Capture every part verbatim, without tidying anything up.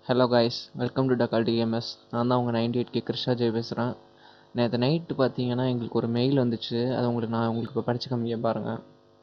Hello guys, welcome to Dakalti games. நான் தான் உங்கள் ninety eight K Krishna Jai பேசுகிறேன். நேற்று நைட்டு பார்த்தீங்கன்னா எங்களுக்கு ஒரு மெயில் வந்துச்சு. அது உங்களுக்கு நான் உங்களுக்கு இப்போ படிச்சு காமிக்க பாருங்கள்.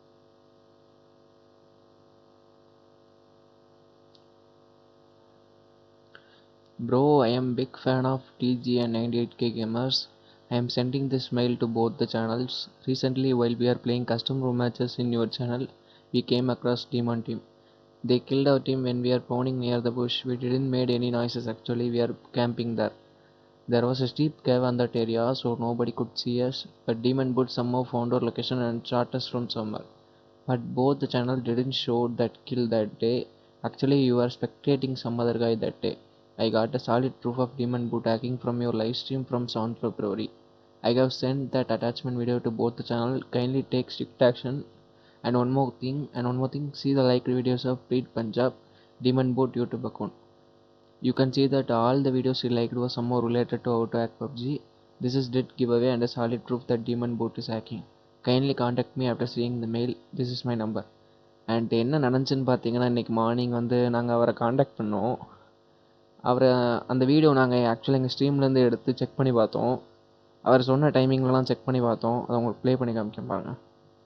Bro, I am big fan of T G and ninety eight K gamers. I am sending this mail to both the channels. Recently, while we are playing custom room matches in your channel, we came across Demon Team. They killed our team when we are spawning near the bush. We didn't made any noises actually, we are camping there. There was a steep cave on that area, so nobody could see us, but Demon Boot somehow found our location and shot us from somewhere. But both the channel didn't show that kill that day. Actually, you were spectating some other guy that day. I got a solid proof of Demon Boot hacking from your live stream from seventh February. I have sent that attachment video to both the channel. Kindly take strict action. And one more thing, and one more thing, see the liked videos of Preet Punjab, Demon Boot YouTube account. You can see that all the videos you liked were somehow related to how to hack P U B G. This is dead giveaway and a solid proof that Demon Boot is hacking. Kindly contact me after seeing the mail. This is my number. And என்ன நடந்துச்சுன்னு பார்த்தீங்கன்னா இன்றைக்கி morning வந்து நாங்கள் அவரை contact பண்ணோம். அவரை அந்த வீடியோ நாங்கள் ஆக்சுவலாக எங்கள் ஸ்ட்ரீம்லேருந்து எடுத்து செக் பண்ணி பார்த்தோம். அவர் சொன்ன டைமிங்லலாம் செக் பண்ணி பார்த்தோம். அதை உங்களுக்கு ப்ளே பண்ணி காமிக்க பாருங்க.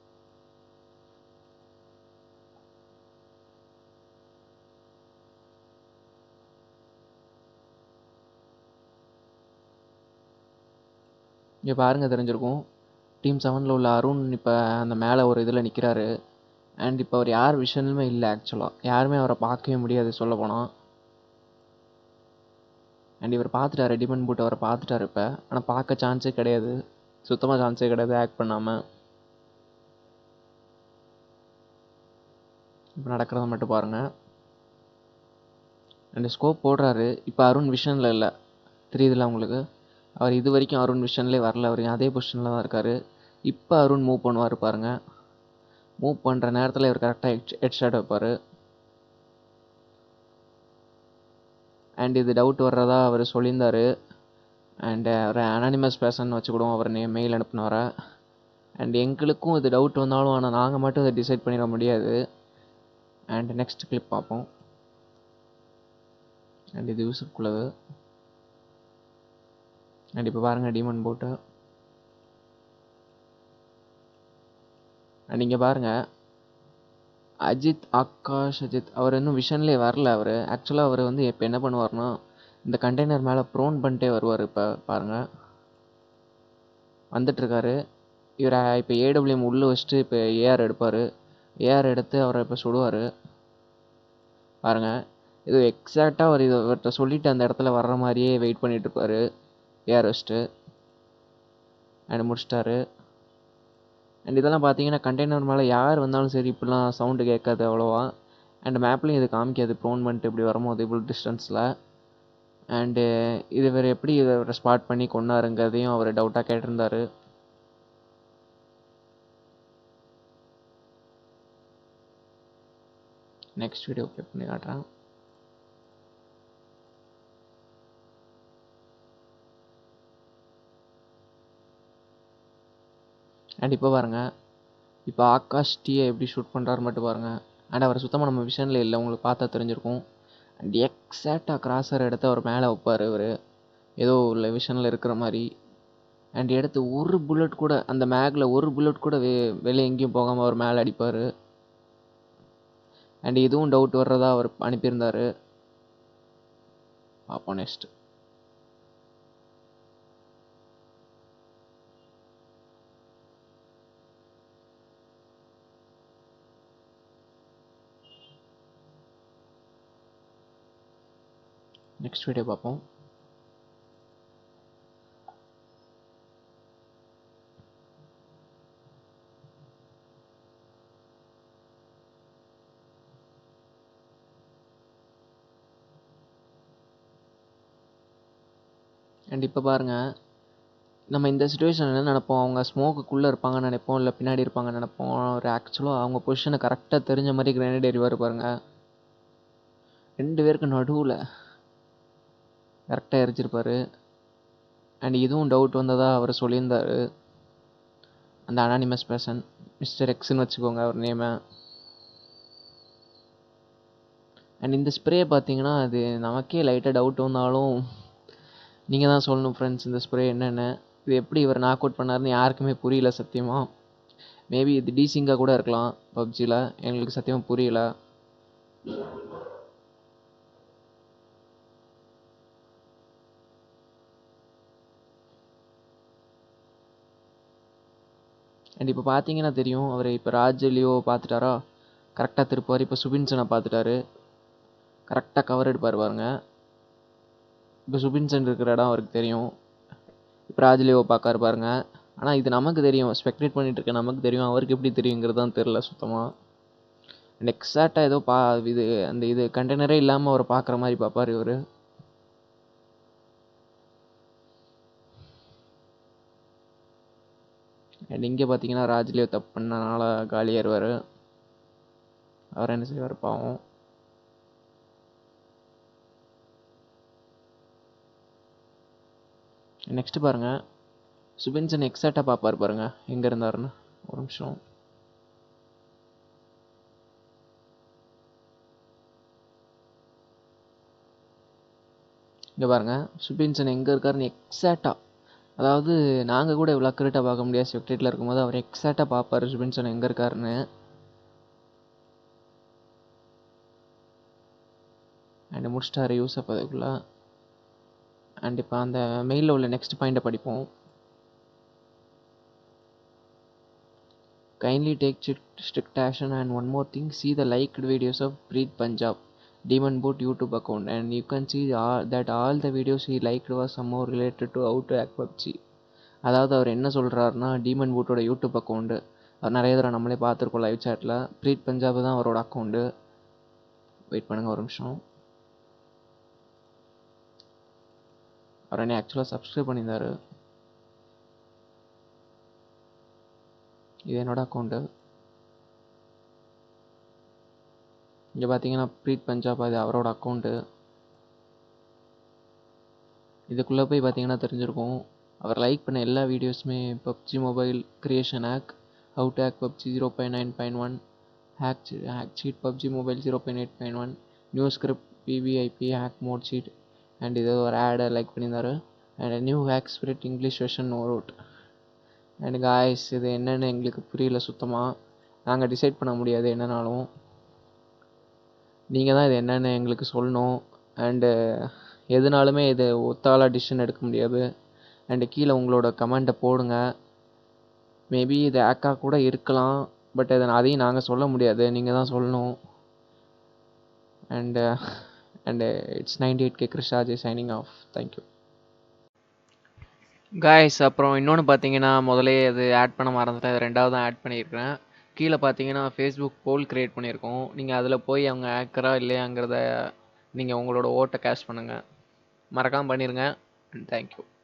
இங்கே பாருங்கள் தெரிஞ்சிருக்கும். டீம் செவனில் உள்ள அருண் இப்போ அந்த மேலே ஒரு இதில் நிற்கிறாரு. அண்ட் இப்போ அவர் யார் விஷயமே இல்லை ஆக்சுவலாக. யாருமே அவரை பார்க்கவே முடியாது சொல்ல போனால். அண்ட் இவர் பார்த்துட்டாரு, டிமன் பூட் அவரை பார்த்துட்டாரு இப்போ. ஆனால் பார்க்க சான்ஸே கிடையாது, சுத்தமாக சான்ஸே கிடையாது ஆக்ட் பண்ணாமல். இப்போ நடக்கிறத மட்டும் பாருங்கள். அண்ட் ஸ்கோப் போடுறாரு. இப்போ அருண் விஷனில் இல்லை, தெரியுதுல்ல உங்களுக்கு. அவர் இது வரைக்கும் அருண் விஷன்லேயே வரல, அவர் அதே பொசிஷனில் தான் இருக்கார். இப்போ அருண் மூவ் பண்ணுவார் பாருங்கள். மூவ் பண்ணுற நேரத்தில் இவர் கரெக்டாக ஹெட் ஹெட் ஷாட் வைப்பார். அண்ட் இது டவுட் வர்றதா அவர் சொல்லியிருந்தார். அண்டு அவர் அனானிமஸ் பேர்சன் வச்சுக்கூடும் அவர் நே மெயில் அனுப்புனார. அண்ட் எங்களுக்கும் இது டவுட் வந்தாலும் ஆனால் நாங்கள் மட்டும் அதை டிசைட் பண்ணிட முடியாது. அண்ட் நெக்ஸ்ட் கிளிப் பார்ப்போம். அண்ட் இது யூஸுக்குள்ளது. அண்ட் இப்போ பாருங்கள் டீமன் போட்டு. அண்ட் இங்கே பாருங்கள் அஜித், ஆகாஷ் அஜித் அவர் இன்னும் விஷன்லேயே வரல. அவர் ஆக்சுவலாக அவர் வந்து இப்போ என்ன பண்ணுவார்னா இந்த கண்டெய்னர் மேலே ப்ரோன் பண்ணிட்டே வருவார். இப்போ பாருங்கள் வந்துட்டுருக்காரு. இவர் இப்போ ஏடபிள்யூஎம் உள்ளே வச்சுட்டு இப்போ ஏஆர் எடுப்பார். ஏஆர் எடுத்து அவரை இப்போ சுடுவார் பாருங்கள். இது எக்ஸாக்டாக அவர் இதை இவர்கிட்ட சொல்லிவிட்டு அந்த இடத்துல வர்ற மாதிரியே வெயிட் பண்ணிகிட்ருப்பார். ஏஆர் வச்சுட்டு அண்ட் முடிச்சிட்டாரு. அண்ட் இதெல்லாம் பார்த்தீங்கன்னா கண்டெய்னர் மேலே யார் வந்தாலும் சரி இப்படிலாம் சவுண்டு கேட்காது அவ்வளோவா. அண்ட் மேப்லேயும் இது காமிக்காது ப்ரோன் பண்ணிட்டு இப்படி வரும்போது இவ்வளோ டிஸ்டன்ஸில். அண்டு இது வேறு எப்படி இதை ஸ்பாட் பண்ணி கொண்டாருங்கிறதையும் அவர் டவுட்டாக கேட்டிருந்தார். நெக்ஸ்ட் வீடியோ ப்ளே பண்ணி காட்டுறேன். அண்ட் இப்போ பாருங்கள், இப்போ ஆகாஷ் டீயை எப்படி ஷூட் பண்ணுறாரு மட்டும் பாருங்கள். அண்ட் அவர் சுத்தமாக நம்ம விஷனில் இல்லை, உங்களுக்கு பார்த்தா தெரிஞ்சிருக்கும். அண்ட் எக்ஸாக்டாக கிராஸர் எடுத்து அவர் மேலே வைப்பார். அவர் ஏதோ உள்ள விஷனில் இருக்கிற மாதிரி. அண்ட் எடுத்து ஒரு புல்லட் கூட அந்த மேக்கில் ஒரு புல்லட் கூட வெ வெளியே எங்கேயும் போகாமல் அவர் மேலே அடிப்பார். அண்ட் இதுவும் டவுட் வர்றதா அவர் அனுப்பியிருந்தார். பார்ப்போம் நெக்ஸ்ட். நெக்ஸ்ட் வீடியோ பார்ப்போம். அண்ட் இப்போ பாருங்கள், நம்ம இந்த சுச்சுவேஷன் என்ன நினைப்போம், அவங்க ஸ்மோக்குள்ளே இருப்பாங்கன்னு நினைப்போம், இல்லை பின்னாடி இருப்பாங்கன்னு நினைப்போம். ஒரு ஆக்சுவலாக அவங்க பொசிஷனை கரெக்டாக தெரிஞ்ச மாதிரி கிரேனேட் எறிவார் பாருங்கள். ரெண்டு பேருக்கு நடுவில் கரெக்டாக எரிச்சிருப்பார். அண்ட் இதுவும் டவுட் வந்ததாக அவர் சொல்லியிருந்தார். அந்த அனானிமஸ் பர்சன் மிஸ்டர் எக்ஸ்ன்னு வச்சுக்கோங்க அவர் நேமை. அண்ட் இந்த ஸ்ப்ரே பார்த்தீங்கன்னா அது நமக்கே லைட்டாக டவுட் வந்தாலும் நீங்கள் தான் சொல்லணும் ஃப்ரெண்ட்ஸ் இந்த ஸ்ப்ரே என்னென்ன, இது எப்படி இவர் நாக் அவுட் பண்ணாருன்னு யாருக்குமே புரியல சத்தியமாக. மேபி இது டீசிங்காக கூட இருக்கலாம் பப்ஜியில், எங்களுக்கு சத்தியமாக புரியல. அண்ட் இப்போ பார்த்தீங்கன்னா தெரியும், அவர் இப்போ ராஜ்லியோ பார்த்துட்டாரா, கரெக்டாக திருப்பார். இப்போ சுபின்சனை பார்த்துட்டாரு, கரெக்டாக கவர் எடுப்பார் பாருங்க. இப்போ சுபின்சன் இருக்கிற இடம் அவருக்கு தெரியும். இப்போ ராஜ்லியோ பார்க்காரு பாருங்க. ஆனால் இது நமக்கு தெரியும், ஸ்பெக்டேட் பண்ணிட்டு இருக்க நமக்கு தெரியும், அவருக்கு எப்படி தெரியுங்கிறது தான் தெரில சுத்தமாக. அண்ட் எக்ஸாக்டாக ஏதோ பா இது அந்த இது கண்டெய்னரே இல்லாமல் அவரை பார்க்குற மாதிரி பார்ப்பார் இவர். அண்ட் இங்கே பார்த்தீங்கன்னா ராஜ்லியோ தப்பு பண்ணனால காலியாயிருவார். அவர் என்ன செய்வார் பாவம். நெக்ஸ்ட் பாருங்க, சுபின்சன் எக்ஸாக்டாக பார்ப்பார் பாருங்க எங்கே இருந்தாருன்னு. ஒரு நிமிஷம். இங்கே பாருங்க, சுபின்சன் எங்கே இருக்காருன்னு எக்ஸாக்டாக, அதாவது நாங்கள் கூட இவ்வளோ அக்யூரேட்டாக பார்க்க முடியாது ஸ்பெக்டேட்டில் இருக்கும்போது, அவர் எக்ஸாக்டாக பார்ப்பார் சுபின்சன் எங்கே இருக்காருன்னு. அண்ட் முடிச்சிட்டாரு யூசப் அதுக்குள்ளே. அண்ட் இப்போ அந்த மெயிலில் உள்ள நெக்ஸ்ட் பாயிண்ட்டை படிப்போம். Kindly take strict action and one more thing, see the liked videos of Preet Punjab Demon Boot YouTube account and you can see all, that all the videos he liked was somehow related to how to hack PUBG. அதாவது அவர் என்ன சொல்கிறாருன்னா, demon பூட்டோட YouTube account அவர் நிறைய தடவை நம்மளே பார்த்துருக்கோம் லைவ் சேட்டில். ப்ரீத் பஞ்சாப் தான் அவரோட அக்கௌண்ட்டு. வெயிட் பண்ணுங்கள் ஒரு நிமிஷம். அவர் என்ன ஆக்சுவலாக சப்ஸ்கிரைப் பண்ணியிருந்தார். இது என்னோட அக்கௌண்ட்டு. இங்கே பார்த்தீங்கன்னா ப்ரீத் பஞ்சாப் அது அவரோட அக்கௌண்ட்டு. இதுக்குள்ளே போய் பார்த்தீங்கன்னா தெரிஞ்சிருக்கும், அவர் லைக் பண்ண எல்லா வீடியோஸுமே PUBG mobile creation hack, how to hack PUBG zero point nine point one, hack hack cheat PUBG mobile zero point eight point one, new script PBIP hack mod cheat and இது ஒரு ஆடை like பண்ணியிருந்தார். And new hack spirit English version no root. And guys இது என்னென்னு எங்களுக்கு புரியல சுத்தமாக, நாங்கள் டிசைட் பண்ண முடியாது என்னன்னாலும். நீங்கள் தான் இது என்னென்னு எங்களுக்கு சொல்லணும். அண்டு எதுனாலுமே இது ஒத்தாலாக டிசிஷன் எடுக்க முடியாது. அண்டு கீழே உங்களோட கமெண்ட்டை போடுங்க. மேபி இது ஹேக்காக கூட இருக்கலாம், பட் அதை அதையும் நாங்கள் சொல்ல முடியாது, நீங்கள் தான் சொல்லணும். And and it's ninety eight K Krishnaji signing off. Thank you guys. அப்புறம் இன்னொன்று பார்த்தீங்கன்னா, முதலே அது ஆட் பண்ண மறந்துட்டேன், அது ரெண்டாவது தான் ஆட் பண்ணியிருக்கிறேன். கீழே பார்த்தீங்கன்னா ஃபேஸ்புக் போல் க்ரியேட் பண்ணியிருக்கோம். நீங்கள் அதில் போய் அவங்க ஹேக்கரா இல்லையாங்கிறத நீங்கள் உங்களோட ஓட்டை கேஷ் பண்ணுங்கள். மறக்காமல் பண்ணிடுங்க. And thank you.